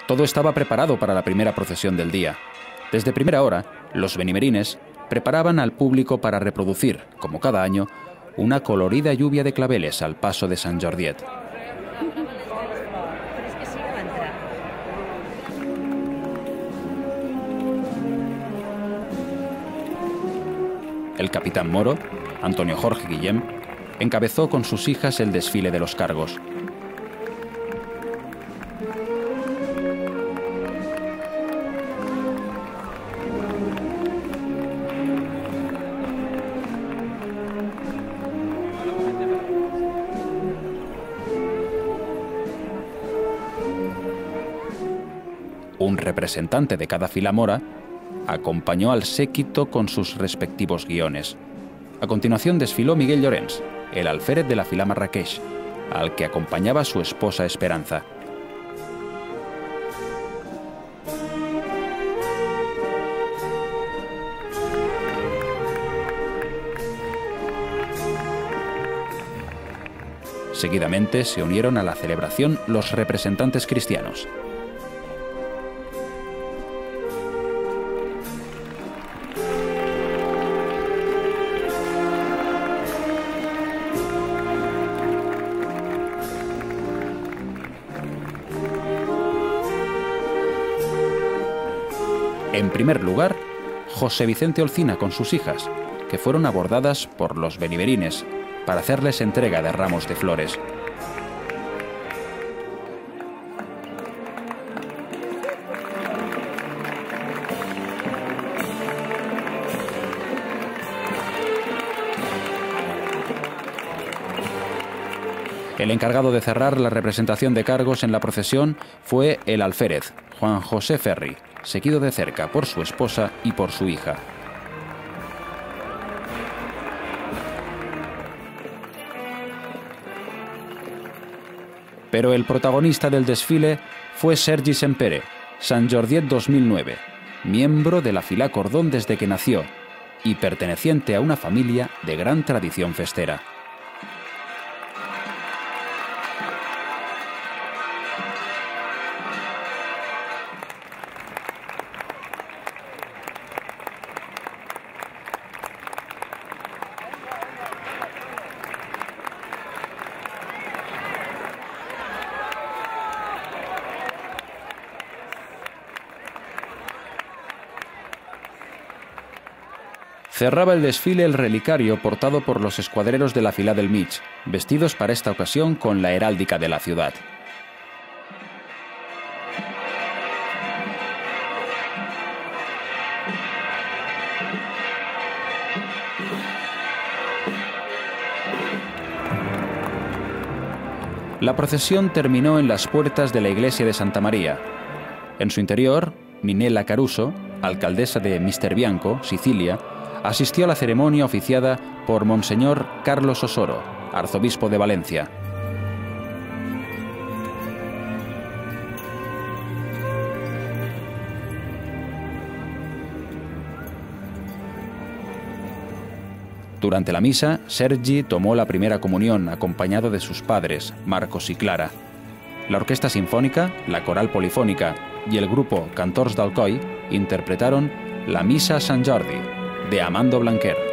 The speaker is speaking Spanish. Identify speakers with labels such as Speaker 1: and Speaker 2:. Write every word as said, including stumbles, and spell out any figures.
Speaker 1: Todo estaba preparado para la primera procesión del día. Desde primera hora, los benimerines preparaban al público para reproducir, como cada año, una colorida lluvia de claveles al paso de Sant Jordiet. El capitán moro, Antonio Jorge Guillem, encabezó con sus hijas el desfile de los cargos. Un representante de cada fila mora acompañó al séquito con sus respectivos guiones. A continuación desfiló Miguel Llorens, el alférez de la fila Marrakech, al que acompañaba su esposa Esperanza. Seguidamente se unieron a la celebración los representantes cristianos. En primer lugar, José Vicente Olcina con sus hijas, que fueron abordadas por los benimerines para hacerles entrega de ramos de flores. El encargado de cerrar la representación de cargos en la procesión fue el alférez, Juan José Ferri, seguido de cerca por su esposa y por su hija. Pero el protagonista del desfile fue Sergi Sempere, Sant Jordiet dos mil nueve, miembro de la fila Cordón desde que nació y perteneciente a una familia de gran tradición festera. Cerraba el desfile el relicario portado por los escuadreros de la fila del Mig, vestidos para esta ocasión con la heráldica de la ciudad. La procesión terminó en las puertas de la iglesia de Santa María. En su interior, Minella Caruso, alcaldesa de Misterbianco, Sicilia, asistió a la ceremonia oficiada por Monseñor Carlos Osoro, arzobispo de Valencia. Durante la misa, Sergi tomó la primera comunión acompañado de sus padres, Marcos y Clara. La orquesta sinfónica, la coral polifónica y el grupo Cantors d'Alcoi interpretaron la Missa a Sant Jordi, de Amando Blanquer.